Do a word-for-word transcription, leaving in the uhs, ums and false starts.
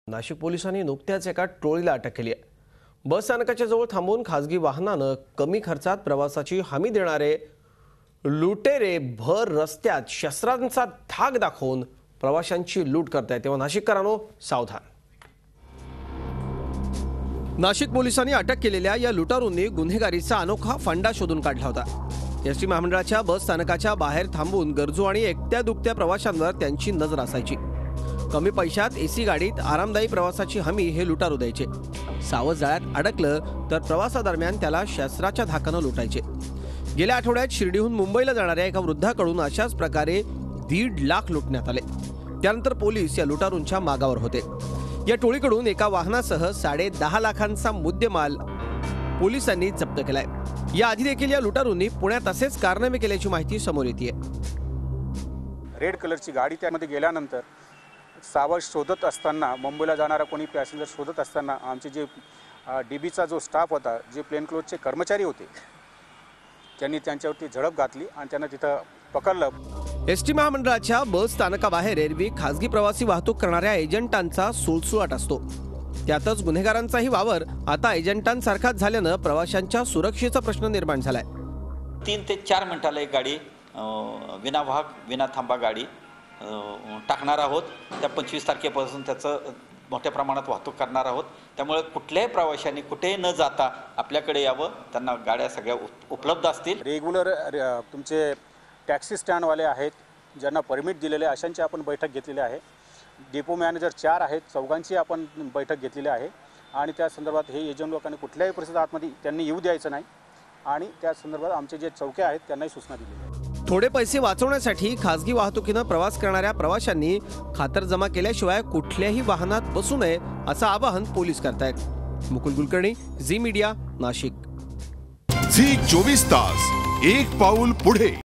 नाशिक पोलिसांनी नुकत्याच एका टोळीला अटक केली आहे। बस स्थानकाच्या जवळ थांबून खासगी वाहनानं कमी खर्चात प्रवासाची हमी देणारे लुटेरे भर रस्त्यात शस्त्रांचा धाक दाखवून प्रवाशांची लूट करतायत। तेव्हा नाशिककरांनो सावधान। नाशिक पोलिसांनी अटक केलेल्या या लुटारूंनी गुन्हेगारीचा अनोखा फंडा शोधून काढला होता। एसटी महामंडळाच्या बस स्थानकाच्या बाहेर थांबून गरजू आणि एकट्या दुकट्या प्रवाशांवर त्यांची नजर असायची। कमी पैशात एसी गाडीत आरामदायी प्रवासाची हमी हे लुटारू द्यायचे। सावध जाळ्यात अडकलं तर प्रवासादरम्यान त्याला शस्त्राच्या धाकानं लुटायचे। गेल्या आठवड्यात शिर्डीहून मुंबईला जाणाऱ्या एका वृद्धाकडून अशाच प्रकारे दीड लाख लुटण्यात आले। त्यानंतर पोलीस या लुटारूंच्या मागावर होते। या टोळीकडून एका वाहनासह साडे दहा लाखांचा मुद्देमाल पोलिसांनी जप्त केलाय। या आधी देखील या लुटारूंनी पुण्यात असेच कारनामे केल्याची माहिती समोर येते। रेड कलरची गाडी त्यामध्ये गेल्यानंतर सावध शोधत असताना मुंबईला जाणारा कोणी पॅसेंजर शोधत असताना आमचे जे डीबीचा जो स्टाफ होता, जे प्लेन क्लोथचे कर्मचारी होते, त्यांनी त्यांच्यावरती झडप घातली आणि त्यांना तिथं पकडलं। एसटी महामंडळाच्या बस स्थानकाबाहेर एरवी खासगी प्रवासी वाहतूक करणाऱ्या एजंटांचा सुळसुळाट असतो। त्यातच गुन्हेगारांचाही वावर आता एजंटांसारखाच झाल्यानं प्रवाशांच्या सुरक्षेचा प्रश्न निर्माण झालाय। तीन ते चार मिनिटाला एक गाडी विना वाहक विना थांबा गाडी टाकणार आहोत। त्या पंचवीस तारखेपासून त्याचं मोठ्या प्रमाणात वाहतूक करणार आहोत। त्यामुळे कुठल्याही प्रवाशांनी कुठेही न जाता आपल्याकडे यावं। त्यांना गाड्या सगळ्या उपलब्ध असतील। रेग्युलर तुमचे टॅक्सी स्टँडवाले आहेत, ज्यांना परमिट दिलेले अशांची आपण बैठक घेतलेली आहे। डेपो मॅनेजर चार आहेत, चौघांची आपण बैठक घेतलेली आहे आणि त्या संदर्भात हे एजंट लोकांनी कुठल्याही परिस्थितीत आतमध्ये त्यांनी येऊ द्यायचं नाही आणि त्या संदर्भात आमचे जे चौके आहेत त्यांनाही सूचना दिली आहे। थोडे पैसे वाचवण्यासाठी खासगी वाहतुकीनं प्रवास करणाऱ्या प्रवाशांनी खातरजमा केल्याशिवाय कुठल्याही वाहनात बसू नये असं आवाहन पोलीस करतायत। मुकुल कुलकर्णी, झी मीडिया, नाशिक। झी चोवीस तास एक पाऊल पुढे।